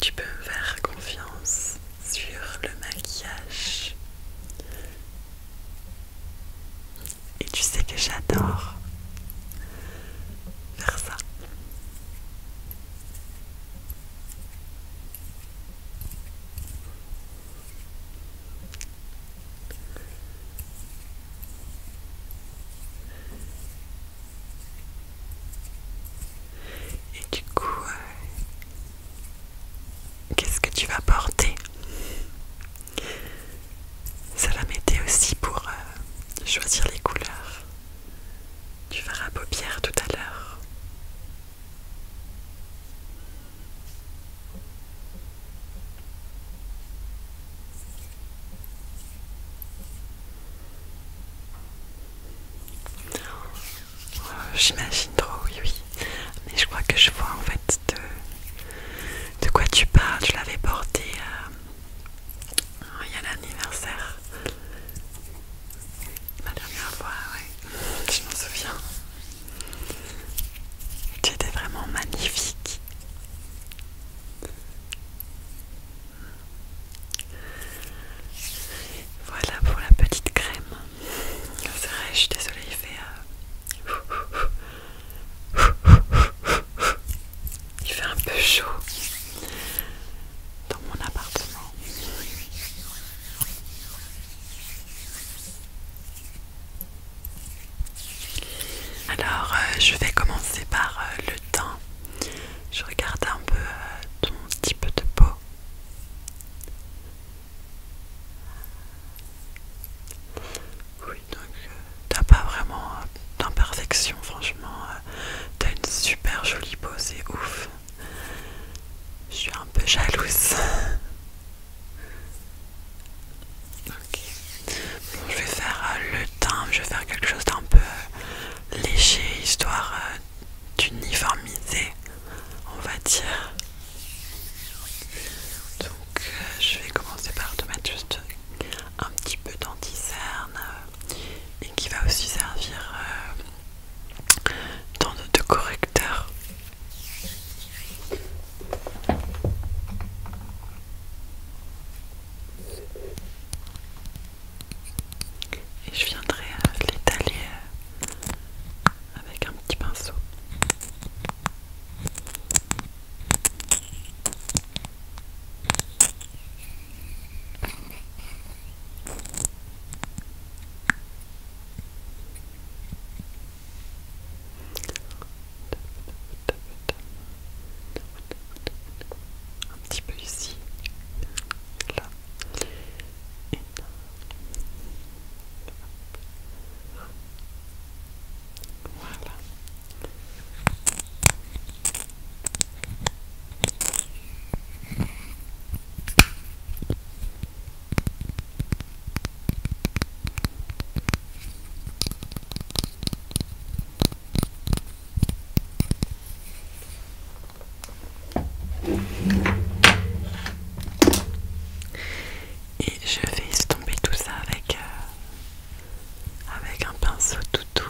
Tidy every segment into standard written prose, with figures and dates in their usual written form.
tu peux me faire confiance sur le maquillage. Et tu sais que j'adore faire ça. Et du coup, qu'est-ce que tu vas porter? Ça va m'aider aussi pour choisir les couleurs. Tu feras paupières tout à l'heure. J'imagine trop, oui, oui. Mais je crois que je vois en fait de quoi tu parles. Je l'avais porté il y a l'anniversaire. La dernière fois, ouais. Je m'en souviens. Tu étais vraiment magnifique. Voilà pour la petite crème. C'est vrai, je suis désolée, il fait... il fait un peu chaud dans mon appartement. Alors, je vais commencer par le teint. Je regarde un peu ton type de peau. Oui, donc t'as pas vraiment d'imperfection, franchement. T'as une super jolie peau, c'est ouf. Je suis un peu jalouse. Ok. Bon, je vais faire le teint, je vais faire quelque chose d'un peu léger, histoire d'uniformiser, on va dire. Donc je vais commencer par te mettre juste un petit peu d'anti-cerne et qui va aussi servir de correcteur. Et je viendrai l'étaler avec un petit pinceau. Un petit peu ici, là, et là. Voilà. Et je vais estomper tout ça avec un pinceau tout doux.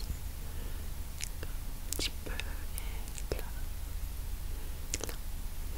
Un petit peu et là.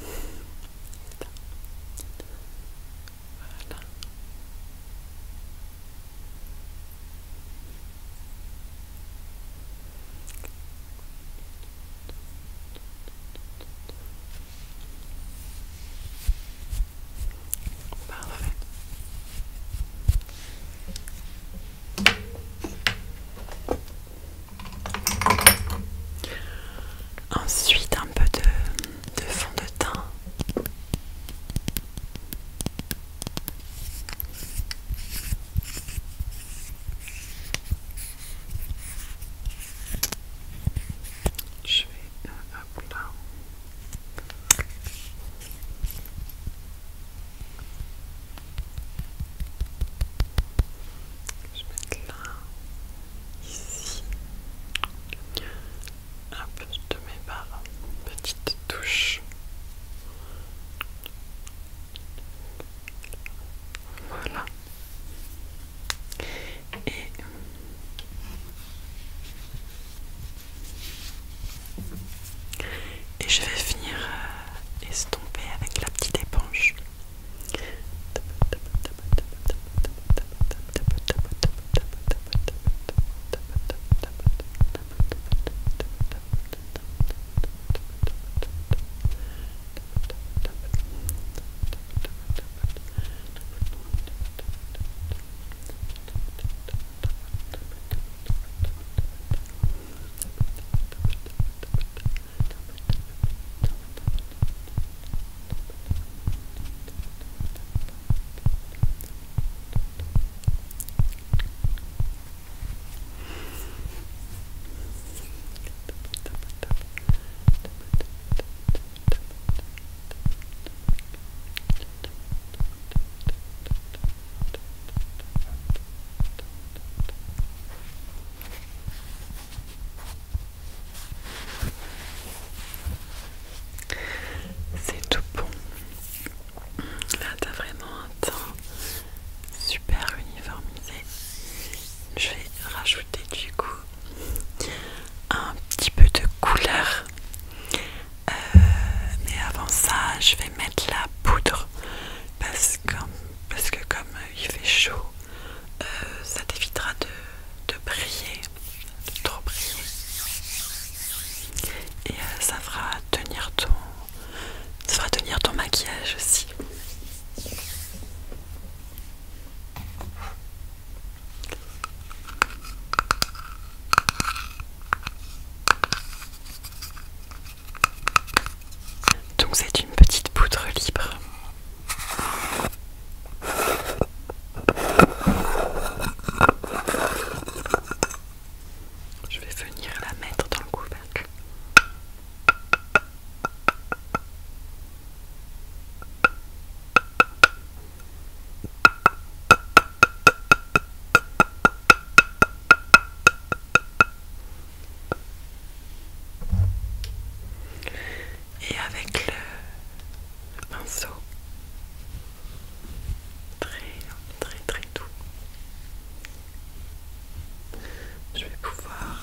Et je vais venir estomper avec la petite éponge. C'est tout bon. Là, t'as vraiment un teint super uniformisé. Je vais rajouter du coup un petit peu de couleur. Mais avant ça, je vais mettre la poudre parce que comme il fait chaud, ça t'évitera de briller, de trop briller. Et ça fera tenir ton maquillage aussi. Donc c'est une petite poudre libre. Je vais venir la mettre dans le couvercle. Et avec le pinceau très doux, je vais pouvoir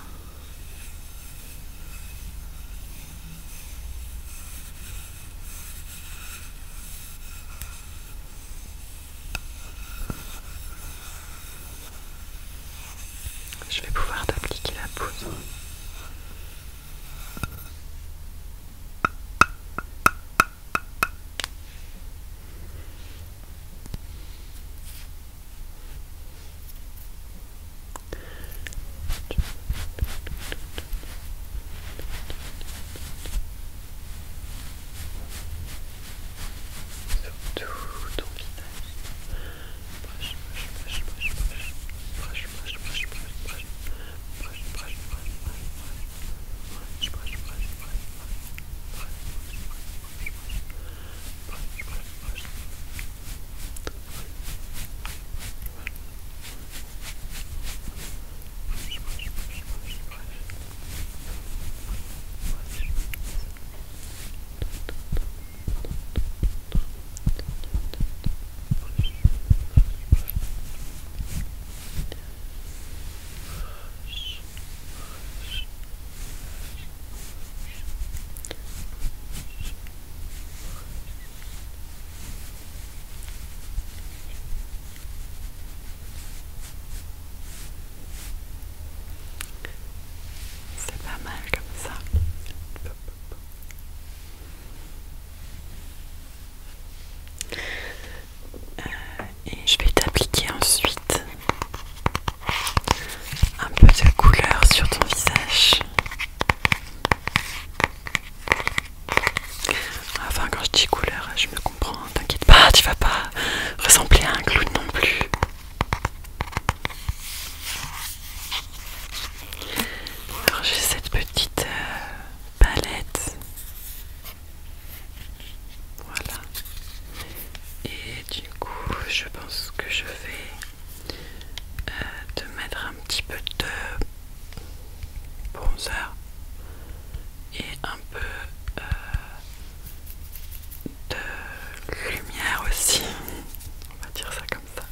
t'appliquer la poudre. Sur tout ton visage. C'est pas mal comme ça. Et je vais t'appliquer ensuite un peu de couleur sur ton visage. Enfin, quand je dis couleur, je me comprends, t'inquiète pas, tu vas pas ressembler à un clown non plus. Alors j'ai cette petite palette. Voilà. Et du coup, je pense que je vais te mettre un petit peu de bronzer et un peu de lumière aussi. On va dire ça comme ça.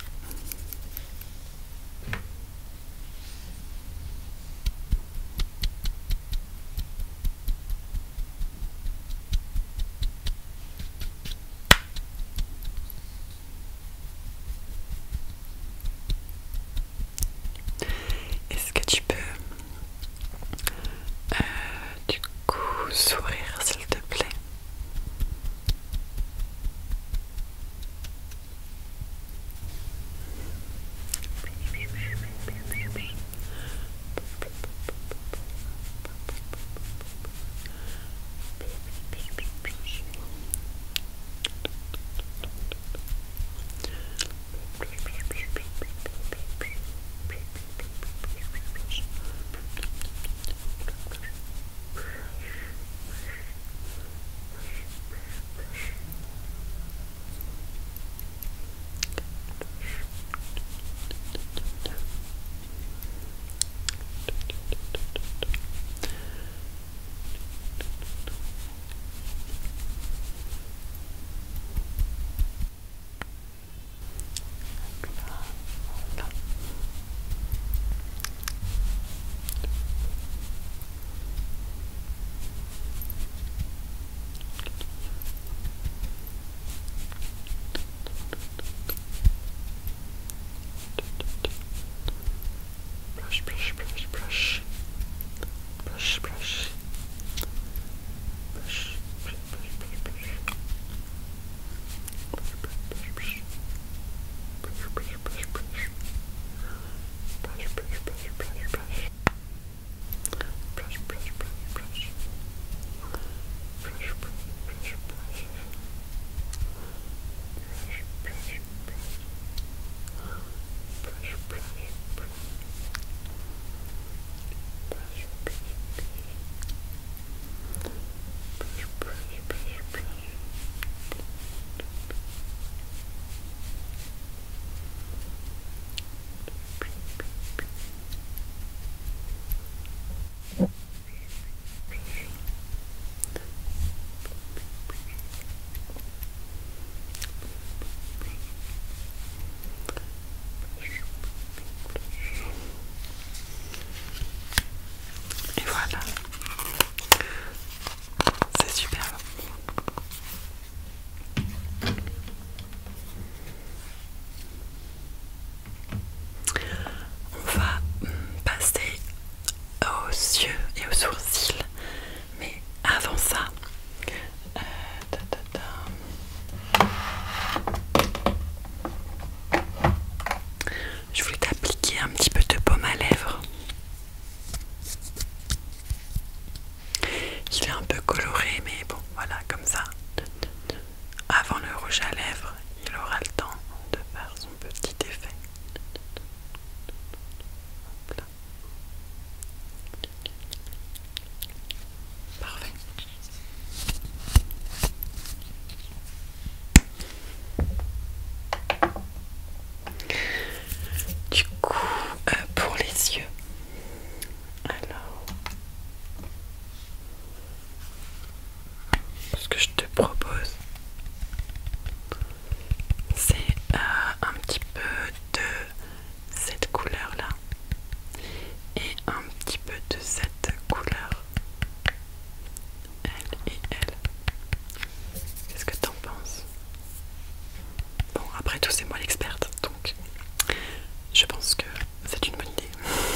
tout c'est moi l'experte, donc je pense que c'est une bonne idée.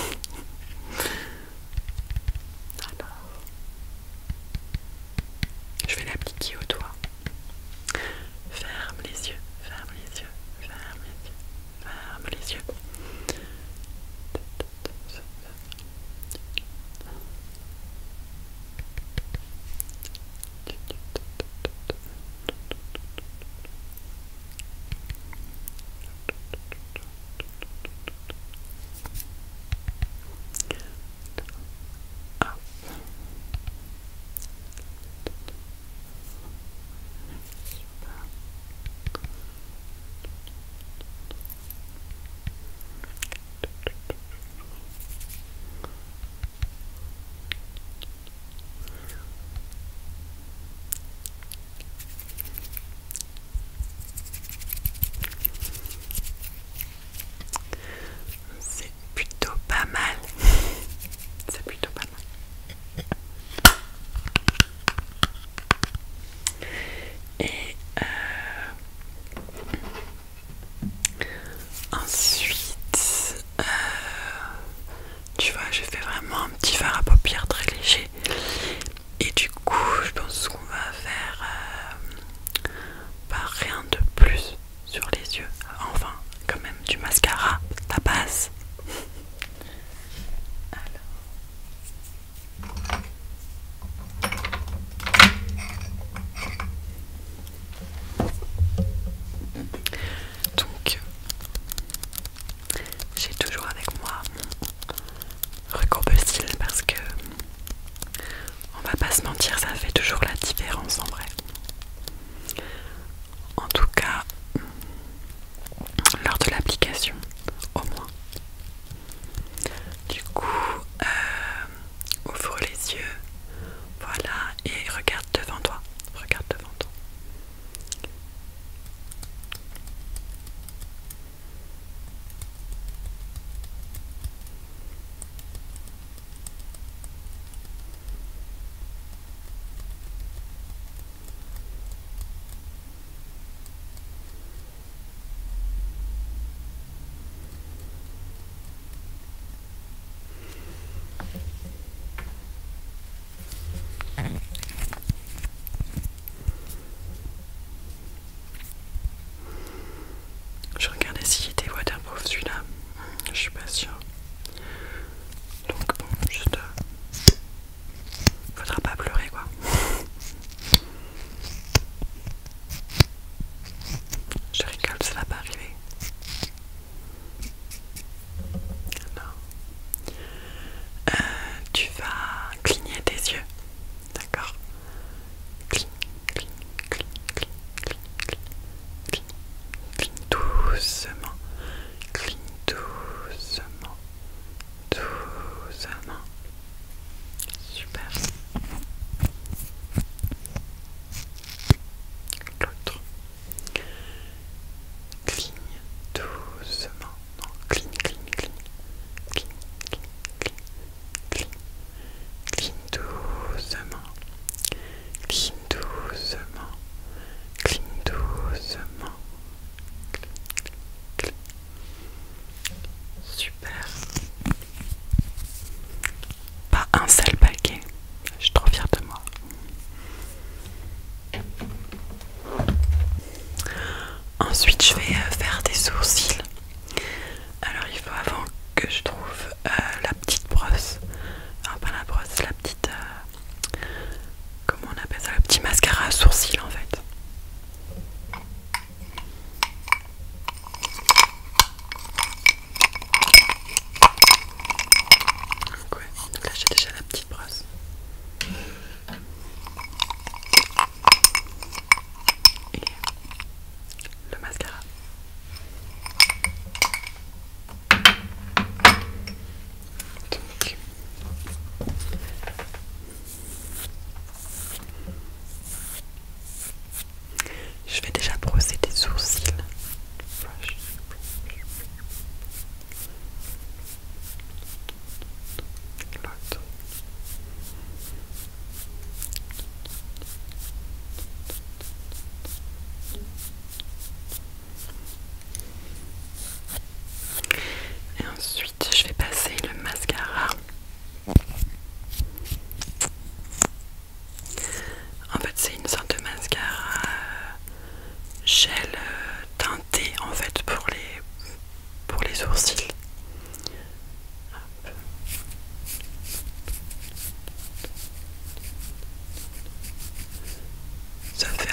Alors, je vais l'appliquer au doigt. Ferme les yeux, ferme les yeux, ferme les yeux, ferme les yeux.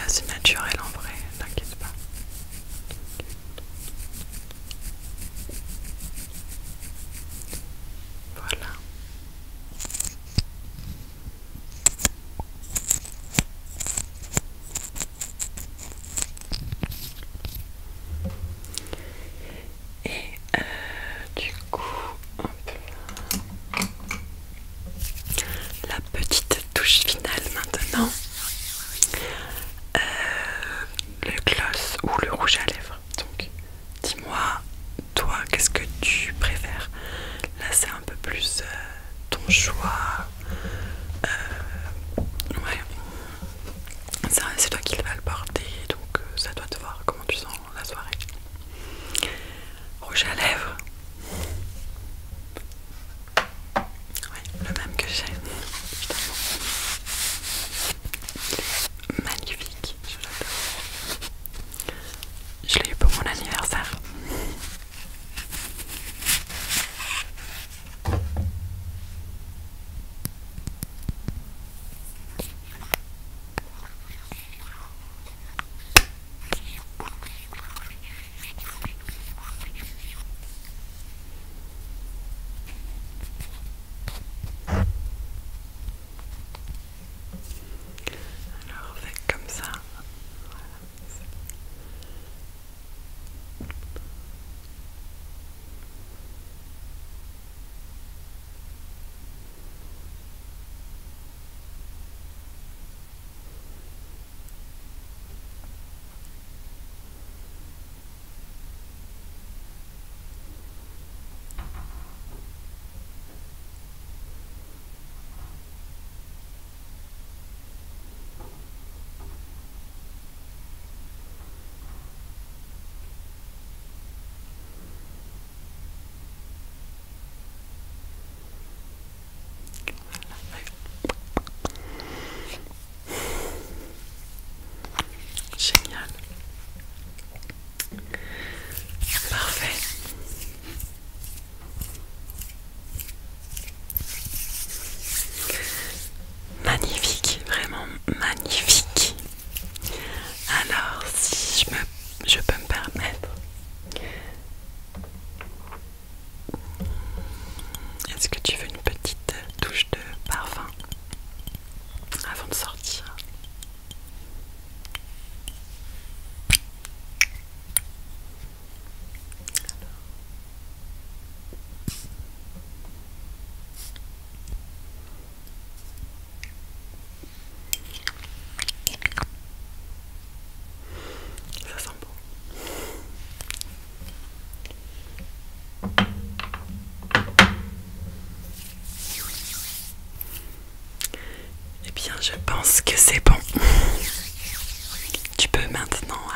c'est naturel en vrai, t'inquiète pas. Voilà. Et du coup, hop, la petite touche finale maintenant. Le gloss ou le rouge à lèvres. Donc, dis-moi, toi, qu'est-ce que tu préfères? Là, c'est un peu plus ton choix. Ouais, c'est toi qui vas le porter, donc ça doit te voir comment tu sens la soirée. Rouge à lèvres. Ouais, le même que j'ai. Magnifique, je l'adore. Je l'ai eu pour mon anniversaire. Alors, fait comme ça. Voilà. Génial. Parfait. Magnifique, vraiment magnifique. Alors, si je peux me permettre, est-ce que tu veux une petite touche de parfum avant de sortir? Ça sent bon. Eh bien, je pense que c'est bon. Tu peux maintenant